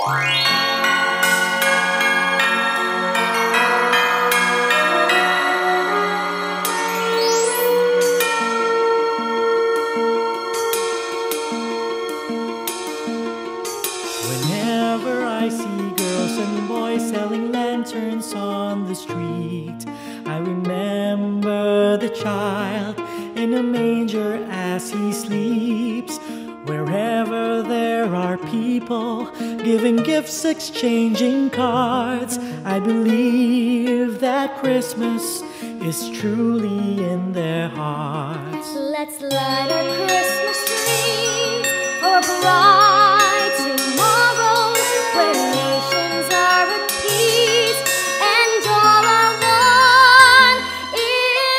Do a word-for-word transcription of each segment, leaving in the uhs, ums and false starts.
Whenever I see girls and boys selling lanterns on the street, I remember the child in a manger as he sleeps. Wherever there are people giving gifts, exchanging cards, I believe that Christmas is truly in their hearts. Let's light our Christmas trees for a bright tomorrow, where nations are at peace and all are one in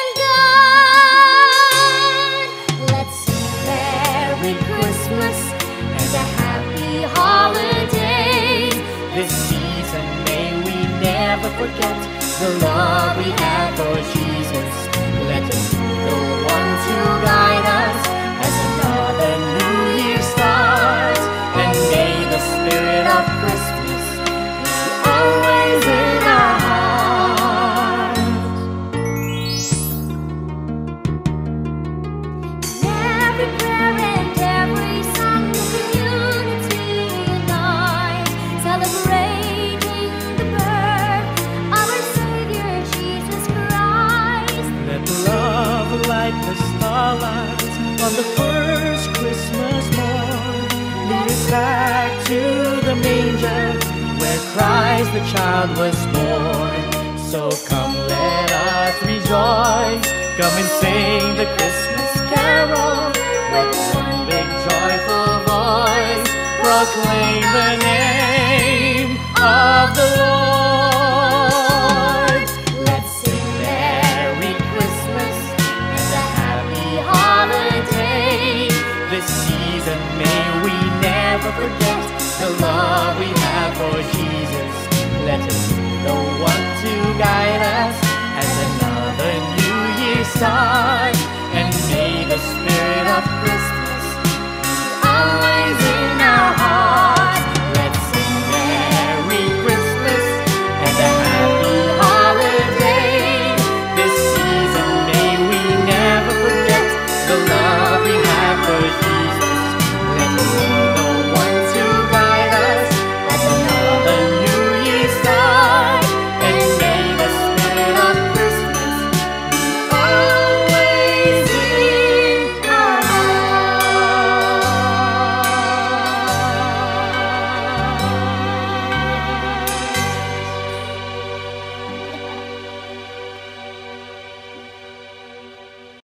God. Let's sing Merry Christmas and a Happy Holidays. This season may we never forget the love we had for Jesus. Let him be the one to guide us as another new year starts. And may the spirit of Christmas be always in our hearts. Every prayer and every song, the community unites, celebrating the birth of our Savior Jesus Christ. Let love light the starlight on the first Christmas morn. Lead us back to the manger where Christ the child was born. So come, let us rejoice. Come and sing the Christmas carol with one big joyful voice. Proclaim the